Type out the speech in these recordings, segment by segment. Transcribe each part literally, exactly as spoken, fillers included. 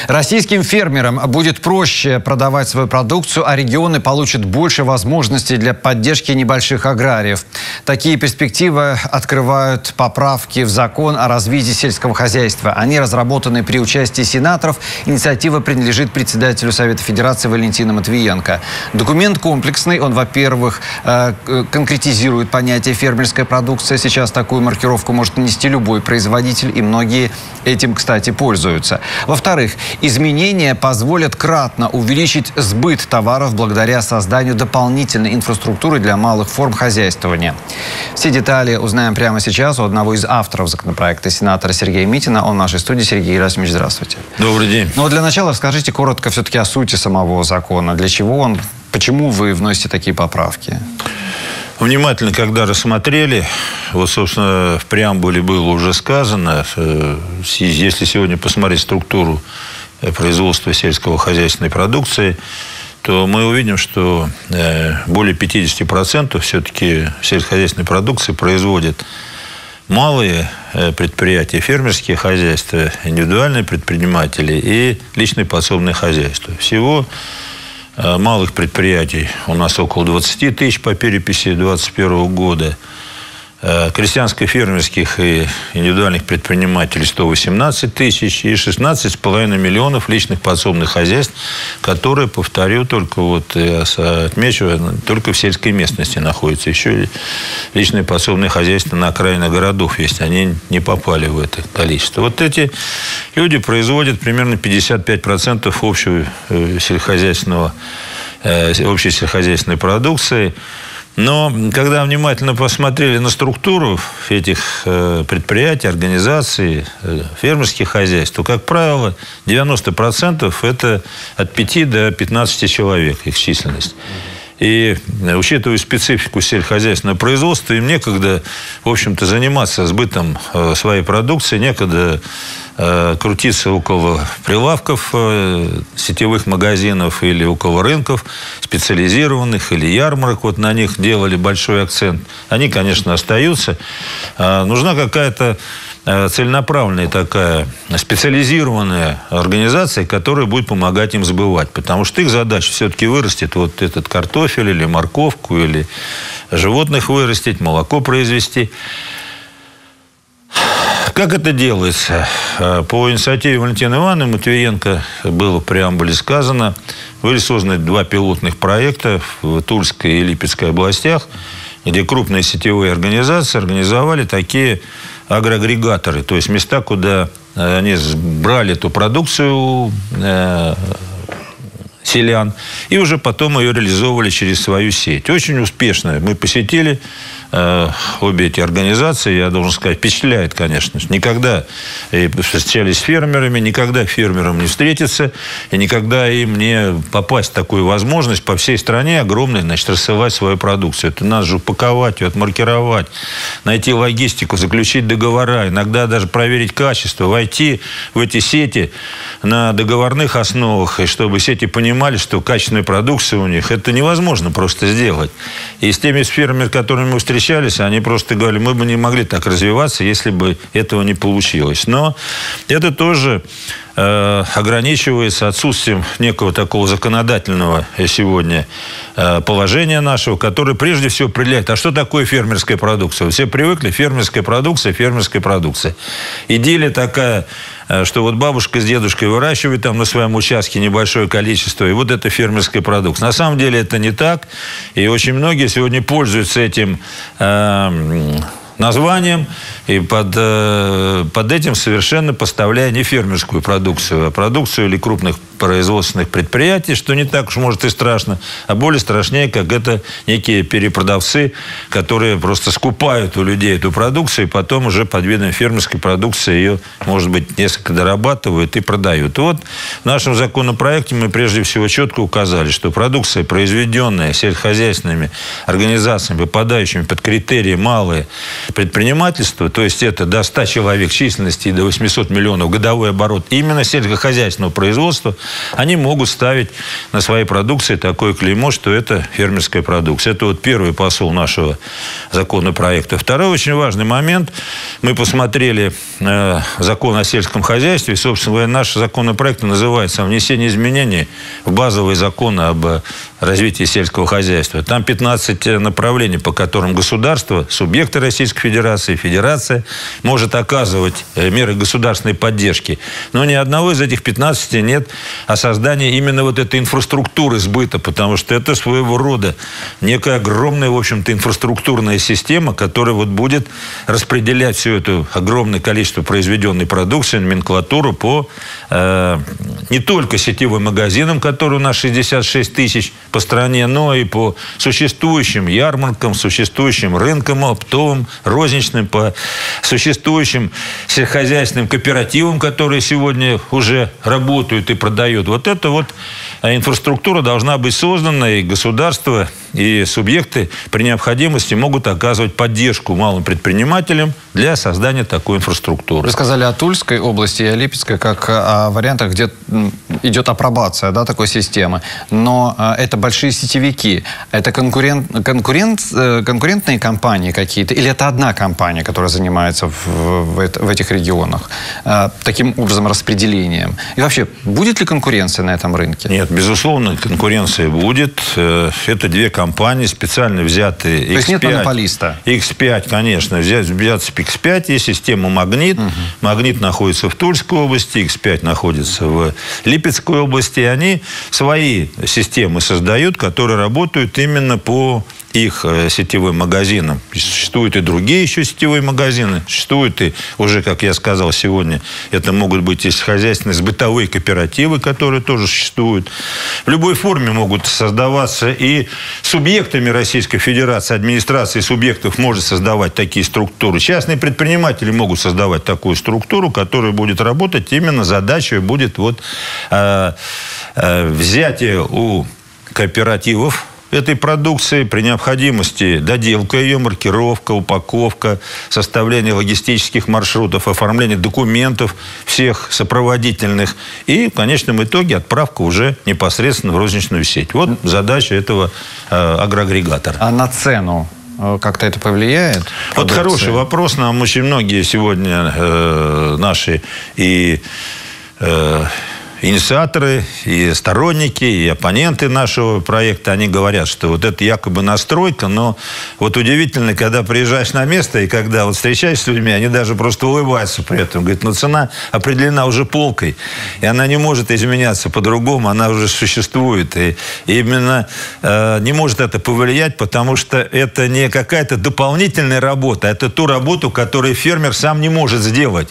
Российским фермерам будет проще продавать свою продукцию, а регионы получат больше возможностей для поддержки небольших аграриев. Такие перспективы открывают поправки в закон о развитии сельского хозяйства. Они разработаны при участии сенаторов. Инициатива принадлежит председателю Совета Федерации Валентину Матвиенко. Документ комплексный. Он, во-первых, конкретизирует понятие фермерская продукция. Сейчас такую маркировку может нанести любой производитель, и многие этим, кстати, пользуются. Во-вторых, изменения позволят кратно увеличить сбыт товаров благодаря созданию дополнительной инфраструктуры для малых форм хозяйствования. Все детали узнаем прямо сейчас у одного из авторов законопроекта, сенатора Сергея Митина. Он в нашей студии. Сергей Герасимович, здравствуйте. Добрый день. Но для начала расскажите коротко все-таки о сути самого закона. Для чего он, почему вы вносите такие поправки? Внимательно, когда рассмотрели, вот, собственно, в преамбуле было уже сказано, если сегодня посмотреть структуру производства сельскохозяйственной продукции, то мы увидим, что более пятидесяти процентов все-таки сельскохозяйственной продукции производят малые предприятия, фермерские хозяйства, индивидуальные предприниматели и личные подсобные хозяйства. Всего малых предприятий у нас около двадцати тысяч по переписи двадцать первого года. Крестьянско-фермерских и индивидуальных предпринимателей сто восемнадцать тысяч и шестнадцать с половиной миллионов личных подсобных хозяйств, которые, повторю, только вот отмечу, только в сельской местности находятся. Еще личные подсобные хозяйства на окраинах городов есть, они не попали в это количество. Вот эти люди производят примерно пятьдесят пять процентов общего сельскохозяйственного, общей сельскохозяйственной продукции. Но когда внимательно посмотрели на структуру этих предприятий, организаций, фермерских хозяйств, то, как правило, девяносто процентов это от пяти до пятнадцати человек, их численность. И, учитывая специфику сельскохозяйственного производства, им некогда, в общем-то, заниматься сбытом своей продукции, некогда крутиться около прилавков сетевых магазинов или около рынков специализированных или ярмарок. Вот на них делали большой акцент. Они, конечно, остаются. Нужна какая-то целенаправленная такая специализированная организация, которая будет помогать им сбывать. Потому что их задача все-таки вырастет вот этот картофель или морковку, или животных вырастить, молоко произвести. Как это делается? По инициативе Валентины Ивановны Матвиенко было в преамбуле сказано, были созданы два пилотных проекта в Тульской и Липецкой областях, где крупные сетевые организации организовали такие агроагрегаторы, то есть места, куда они брали эту продукцию э, селян и уже потом ее реализовывали через свою сеть. Очень успешно. Мы посетили э, обе эти организации, я должен сказать, впечатляет, конечно. Никогда встречались с фермерами, никогда фермерам не встретиться, и никогда им не попасть в такую возможность по всей стране огромной, значит, рассылать свою продукцию. Это надо же упаковать ее, отмаркировать, найти логистику, заключить договора, иногда даже проверить качество, войти в эти сети на договорных основах, и чтобы сети понимали, что качественная продукция у них, это невозможно просто сделать. И с теми фермерами, с которыми мы встречались, они просто говорили, мы бы не могли так развиваться, если бы этого не получилось. Но это тоже э, ограничивается отсутствием некого такого законодательного сегодня э, положения нашего, которое прежде всего определяет, а что такое фермерская продукция? Все привыкли, фермерская продукция, фермерская продукция. Идиллия такая, что вот бабушка с дедушкой выращивают там на своем участке небольшое количество, и вот это фермерская продукция. На самом деле это не так, и очень многие сегодня пользуются этим э, названием, и под, э, под этим совершенно поставляя не фермерскую продукцию, а продукцию или крупных производственных предприятий, что не так уж может и страшно, а более страшнее, как это некие перепродавцы, которые просто скупают у людей эту продукцию, и потом уже под видом фермерской продукции ее, может быть, несколько дорабатывают и продают. И вот в нашем законопроекте мы прежде всего четко указали, что продукция, произведенная сельскохозяйственными организациями, попадающими под критерии малые предпринимательства, то есть это до ста человек численности и до восьмисот миллионов годовой оборот именно сельскохозяйственного производства, они могут ставить на своей продукции такое клеймо, что это фермерская продукция. Это вот первый посыл нашего законопроекта. Второй очень важный момент. Мы посмотрели э, закон о сельском хозяйстве. И, собственно, наш законопроект называется «Внесение изменений в базовые законы об развитии сельского хозяйства». Там пятнадцать направлений, по которым государство, субъекты Российской Федерации, Федерация может оказывать меры государственной поддержки. Но ни одного из этих пятнадцати нет о создании именно вот этой инфраструктуры сбыта, потому что это своего рода некая огромная, в общем-то, инфраструктурная система, которая вот будет распределять все это огромное количество произведенной продукции, номенклатуру по э, не только сетевым магазинам, которые у нас шестьдесят шесть тысяч по стране, но и по существующим ярмаркам, существующим рынкам оптовым, розничным, по существующим сельскохозяйственным кооперативам, которые сегодня уже работают и продают. Вот эта вот инфраструктура должна быть создана, и государство, и субъекты при необходимости могут оказывать поддержку малым предпринимателям для создания такой инфраструктуры. Вы сказали о Тульской области и о Липецкой как о вариантах, где идет апробация, да, такой системы. Но это большие сетевики. Это конкурент, конкурент, конкурентные компании какие-то? Или это одна компания, которая занимается в, в, в этих регионах таким образом распределением? И вообще, будет ли конкуренция на этом рынке? Нет, безусловно, конкуренция будет. Это две компании, специально взятые икс пять. То есть нет монополиста? икс пять, конечно. Взять, взять икс пять, есть система «Магнит». Угу. «Магнит» находится в Тульской области, икс пять находится в Липецкой области. И они свои системы создают, которые работают именно по их сетевым магазинам. Существуют и другие еще сетевые магазины. Существуют и уже, как я сказал сегодня, это могут быть и хозяйственные, бытовые кооперативы, которые тоже существуют. В любой форме могут создаваться и субъектами Российской Федерации, администрации субъектов может создавать такие структуры. Частные предприниматели могут создавать такую структуру, которая будет работать именно задачей будет вот э, э, взятие у кооперативов этой продукции, при необходимости доделка ее, маркировка, упаковка, составление логистических маршрутов, оформление документов всех сопроводительных и, в конечном итоге, отправка уже непосредственно в розничную сеть. Вот задача этого э, агроагрегатора. А на цену как-то это повлияет? Вот продукция? Хороший вопрос. Нам очень многие сегодня э, наши и... Э, инициаторы, и сторонники, и оппоненты нашего проекта, они говорят, что вот это якобы настройка, но вот удивительно, когда приезжаешь на место, и когда вот встречаешься с людьми, они даже просто улыбаются при этом. Говорят, ну цена определена уже полкой, и она не может изменяться по-другому, она уже существует. И, и именно э, не может это повлиять, потому что это не какая-то дополнительная работа, это ту работу, которую фермер сам не может сделать.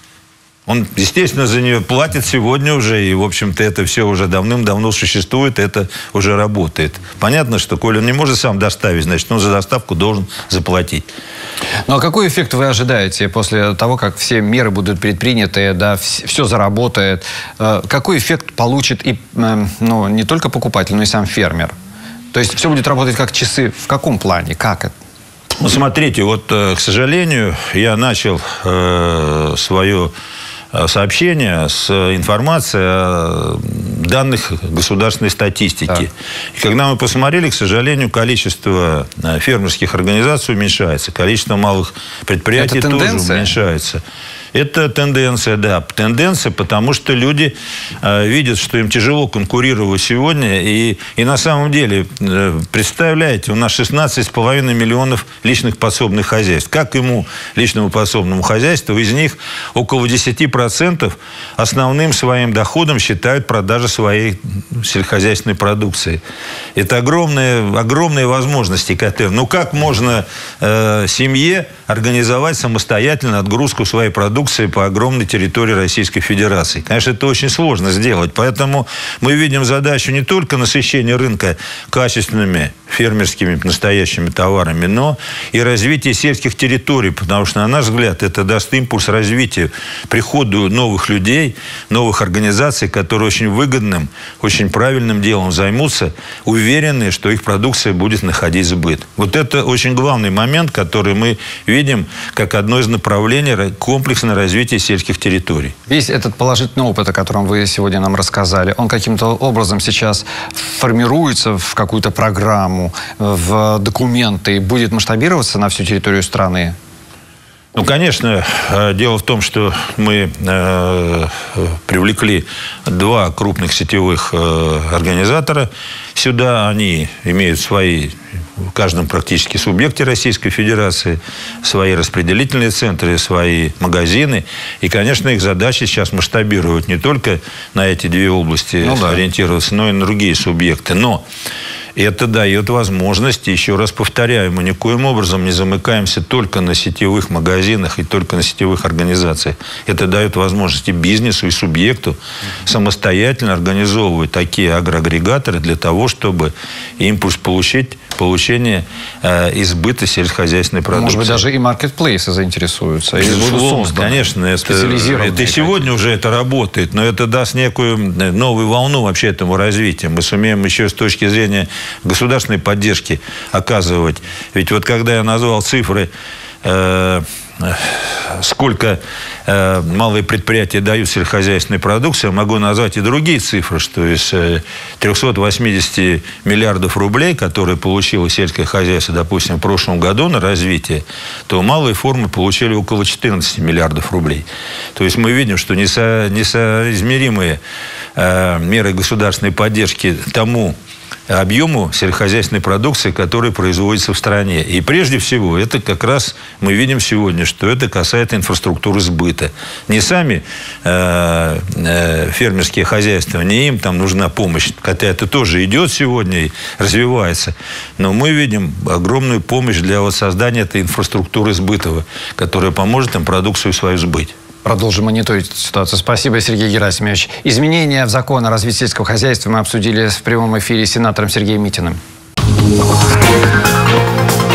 Он, естественно, за нее платит сегодня уже, и, в общем-то, это все уже давным-давно существует, это уже работает. Понятно, что, коли он не может сам доставить, значит, он за доставку должен заплатить. Ну, а какой эффект вы ожидаете после того, как все меры будут предприняты, да, все заработает? Какой эффект получит и, ну, не только покупатель, но и сам фермер? То есть все будет работать как часы. В каком плане? Как это? Ну, смотрите, вот, к сожалению, я начал э, свое сообщение с информацией о данных государственной статистики. Так. И когда мы посмотрели, к сожалению, количество фермерских организаций уменьшается, количество малых предприятий тоже уменьшается. Это тенденция, да. Тенденция, потому что люди э, видят, что им тяжело конкурировать сегодня. И, и на самом деле, э, представляете, у нас шестнадцать с половиной миллионов личных подсобных хозяйств. Как ему, личному подсобному хозяйству, из них около десяти процентов основным своим доходом считают продажу своей сельскохозяйственной продукции. Это огромные, огромные возможности. Ну, как можно э, семье организовать самостоятельно отгрузку своей продукции по огромной территории Российской Федерации? Конечно, это очень сложно сделать. Поэтому мы видим задачу не только насыщения рынка качественными фермерскими настоящими товарами, но и развитие сельских территорий. Потому что, на наш взгляд, это даст импульс развитию, приходу новых людей, новых организаций, которые очень выгодным, очень правильным делом займутся, уверенные, что их продукция будет находить сбыт. Вот это очень главный момент, который мы видим как одно из направлений комплексного на развитие сельских территорий. Весь этот положительный опыт, о котором вы сегодня нам рассказали, он каким-то образом сейчас формируется в какую-то программу, в документы, будет масштабироваться на всю территорию страны? Ну, конечно, дело в том, что мы э, привлекли два крупных сетевых э, организатора сюда. Они имеют свои, в каждом практически субъекте Российской Федерации, свои распределительные центры, свои магазины. И, конечно, их задача сейчас масштабировать не только на эти две области, ну, да, ориентироваться, но и на другие субъекты. Но это дает возможность, еще раз повторяю, мы никоим образом не замыкаемся только на сетевых магазинах и только на сетевых организациях. Это дает возможность и бизнесу, и субъекту самостоятельно организовывать такие агроагрегаторы для того, чтобы импульс получить, получение э, избыта сельскохозяйственной продукции. Может быть, даже и маркетплейсы заинтересуются. Безусловно, конечно, это, это и сегодня уже это работает, но это даст некую новую волну вообще этому развитию. Мы сумеем еще с точки зрения государственной поддержки оказывать. Ведь вот когда я назвал цифры, э, сколько э, малые предприятия дают сельскохозяйственной продукции, я могу назвать и другие цифры, что из э, трёхсот восьмидесяти миллиардов рублей, которые получило сельское хозяйство, допустим, в прошлом году на развитие, то малые формы получили около четырнадцати миллиардов рублей. То есть мы видим, что несо, несоизмеримые э, меры государственной поддержки тому объему сельскохозяйственной продукции, которая производится в стране. И прежде всего, это как раз мы видим сегодня, что это касается инфраструктуры сбыта. Не сами э, э, фермерские хозяйства, не им там нужна помощь, хотя это тоже идет сегодня и развивается. Но мы видим огромную помощь для вот создания этой инфраструктуры сбыта, которая поможет им продукцию свою сбыть. Продолжим мониторить ситуацию. Спасибо, Сергей Герасимович. Изменения в закон о развитии сельского хозяйства мы обсудили в прямом эфире с сенатором Сергеем Митиным.